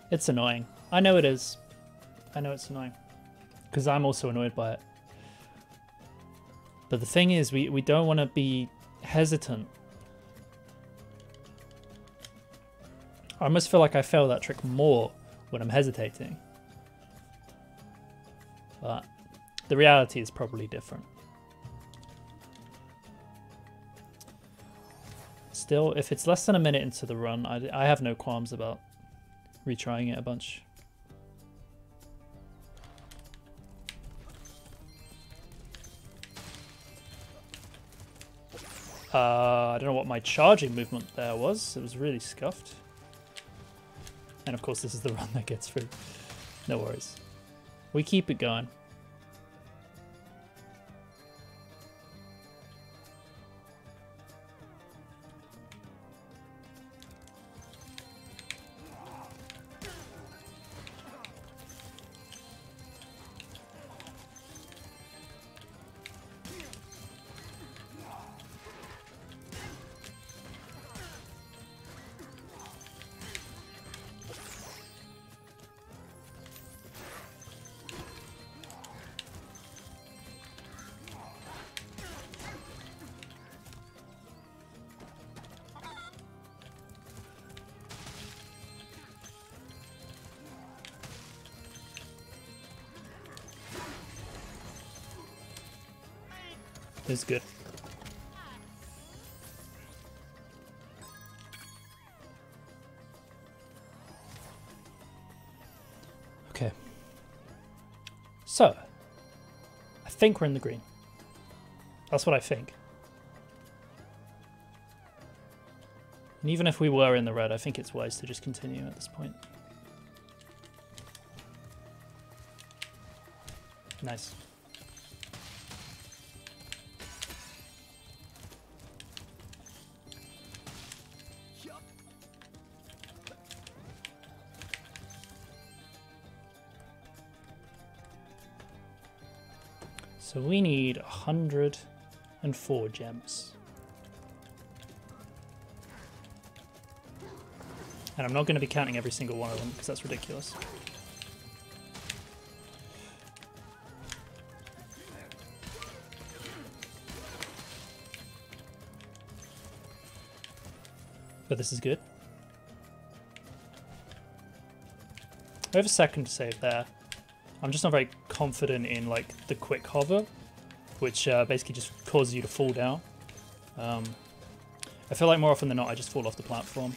It's annoying. I know it is. I know it's annoying. Because I'm also annoyed by it. But the thing is, we don't want to be hesitant. I almost feel like I fail that trick more when I'm hesitating. But the reality is probably different. Still, if it's less than a minute into the run, I have no qualms about retrying it a bunch. I don't know what my charging movement there was. It was really scuffed. And of course this is the run that gets through. No worries. We keep it going. It's good. Okay. So, I think we're in the green. That's what I think. And even if we were in the red, I think it's wise to just continue at this point. Nice. So we need 104 gems. And I'm not going to be counting every single one of them because that's ridiculous. But this is good. We have a second to save there. I'm just not very confident in like the quick hover, which basically just causes you to fall down. I feel like more often than not I just fall off the platform.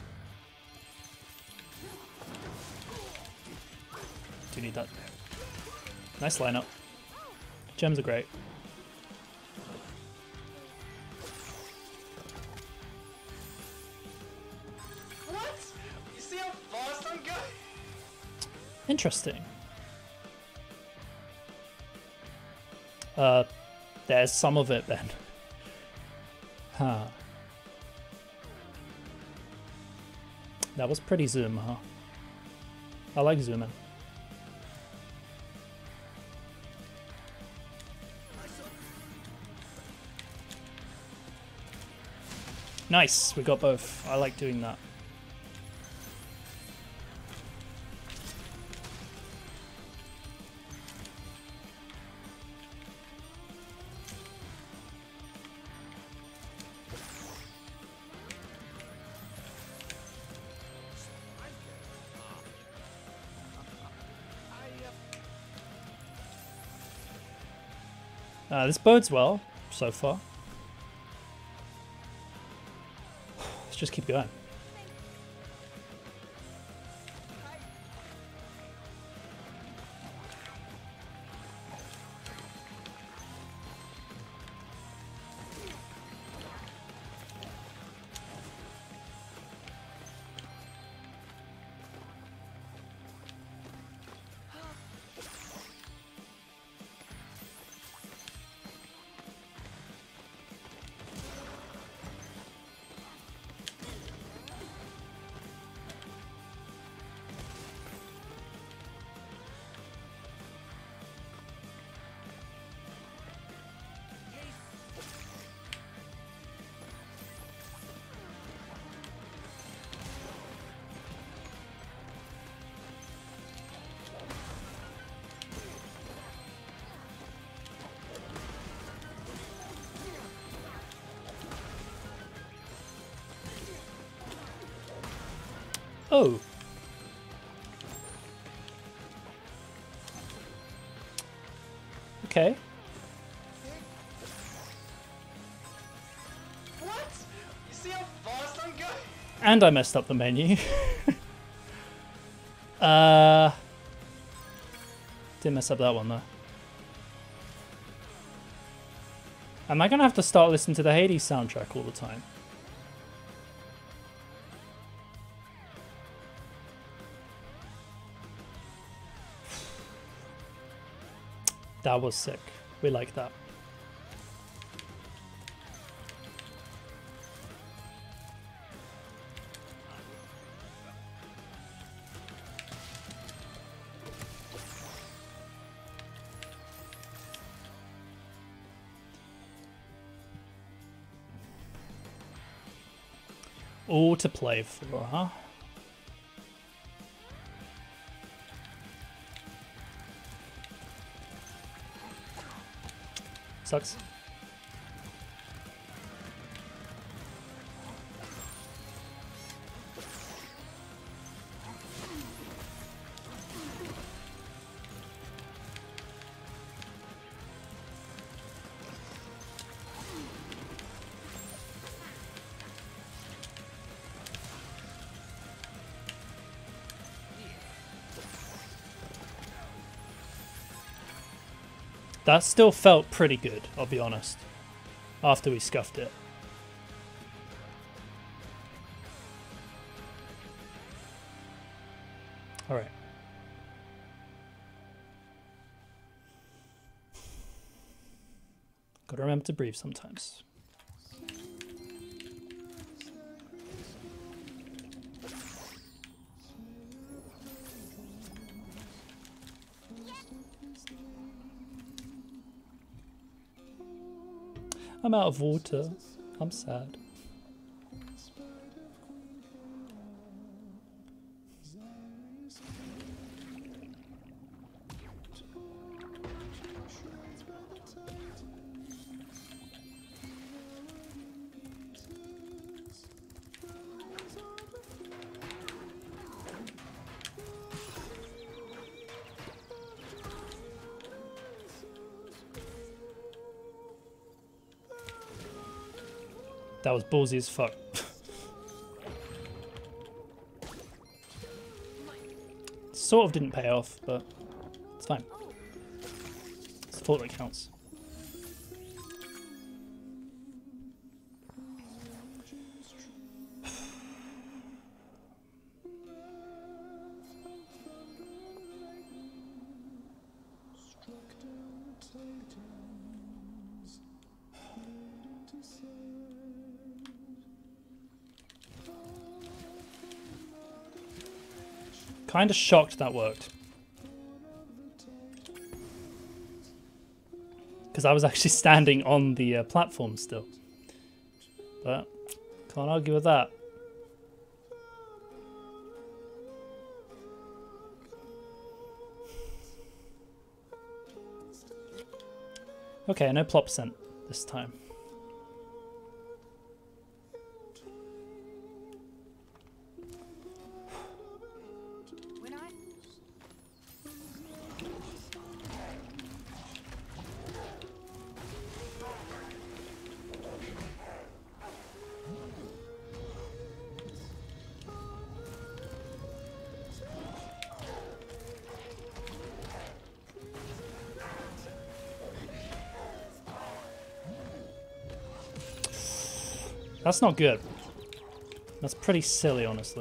Do need that. Nice lineup. Gems are great. What? You see how fast I'm going? Interesting. There's some of it then. Huh. That was pretty zoom, huh? I like zooming. Nice, we got both. I like doing that. This bodes well so far. Let's just keep going. Oh. Okay. What? You see how fast I'm going? And I messed up the menu. Didn't mess up that one though. Am I gonna have to start listening to the Hades soundtrack all the time? That was sick. We like that. All to play for, huh? Sucks. That still felt pretty good, I'll be honest, after we scuffed it. Alright. Gotta remember to breathe sometimes. I'm out of water. I'm sad. That was ballsy as fuck. Sort of didn't pay off, but it's fine. It's the thought that counts. Kind of shocked that worked. Because I was actually standing on the platform still. But can't argue with that. Okay, no plop percent this time. That's not good. That's pretty silly, honestly.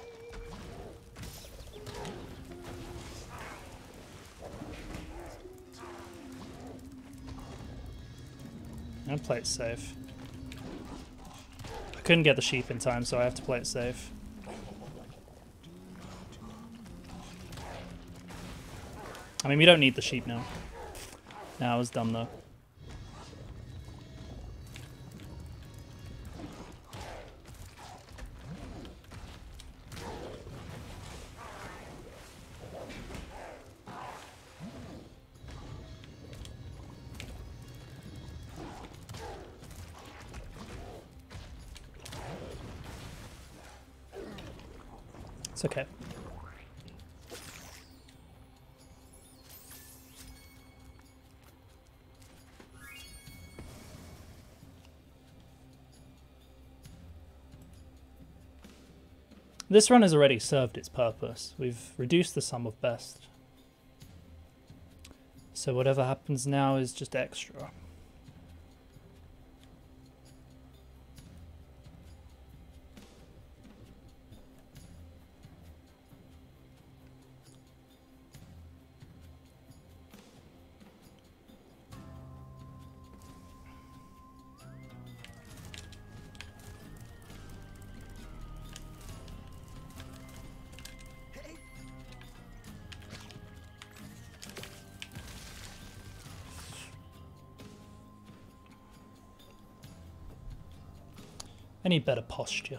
I'm gonna play it safe. I couldn't get the sheep in time, so I have to play it safe. I mean, we don't need the sheep now. Nah, I was dumb though. It's It's okay. This run has already served its purpose. We've reduced the sum of best. So whatever happens now is just extra. I need better posture.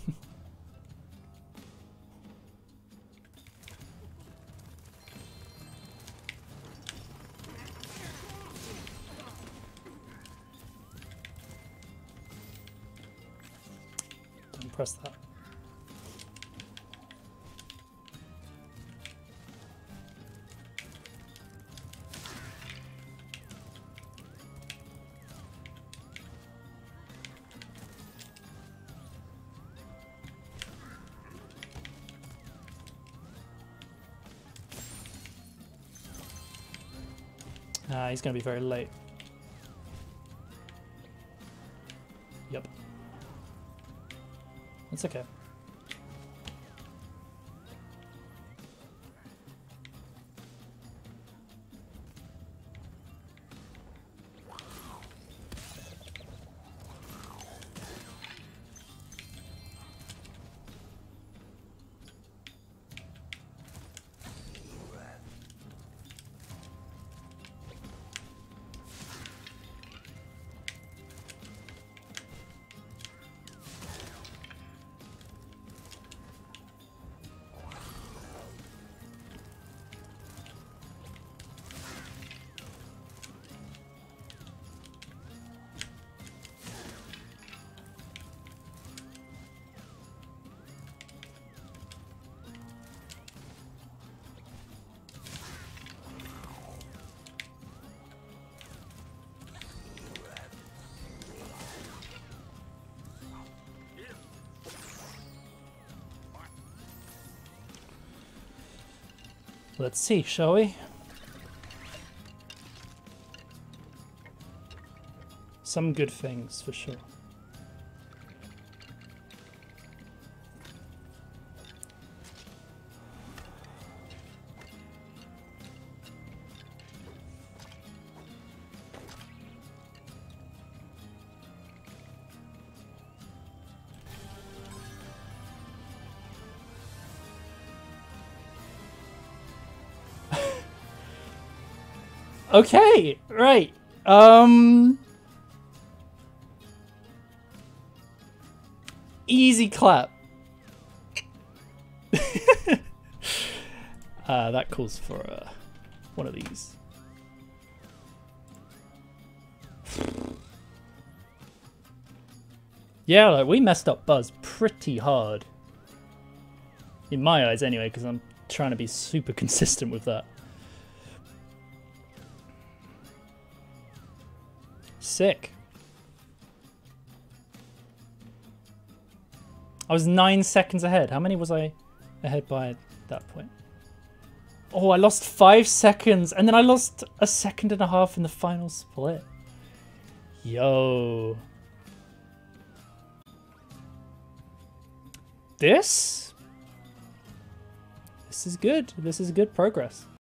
Don't press that. He's going to be very late. Yep. That's okay. Let's see, shall we? Some good things, for sure. Okay, right. Easy clap. That calls for one of these. Yeah, like we messed up Buzz pretty hard. In my eyes anyway, because I'm trying to be super consistent with that. Sick. I was 9 seconds ahead. How many was I ahead by at that point? Oh, I lost 5 seconds, and then I lost a second and a half in the final split. Yo. This is good. This is good progress.